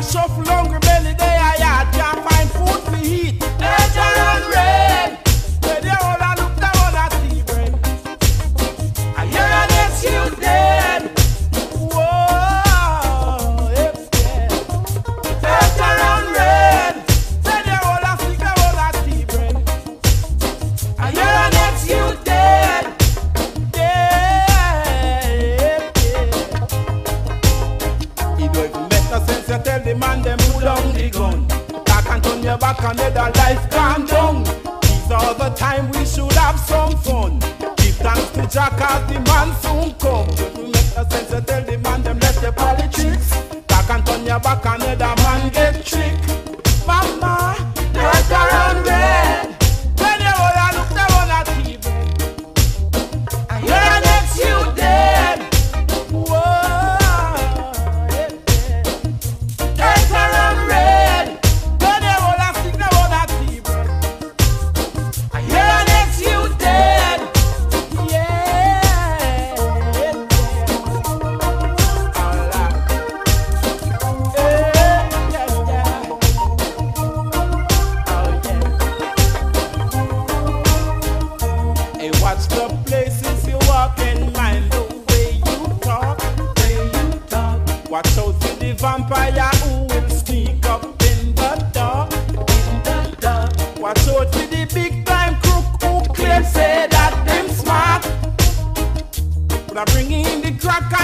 shuffle hungry belly day I yard, can't find food to eat. Danger and rain. Where they all a look down on a tea bread. I hear an excuse then. Whoa, yeah. Danger and rain. Where they all a stick down on a tea bread. I hear an excuse then. It don't even make no sense you tell the man them put down the gun. Back and turn your back and let the life calm down. These are the time we should have some fun. Give thanks to Jah cause the man soon come. It don't make no sense you tell the man them let the politics. Back and turn your back and let the man get tricked. Mama, let her run red. When you all a look down on a TV, I hear an excuse then. Whoa. Watch the places you walk and mind the way you talk, Watch out for the vampire who will sneak up in the dark, Watch out for the big time crook who claim say that them smart. But I bring in the crack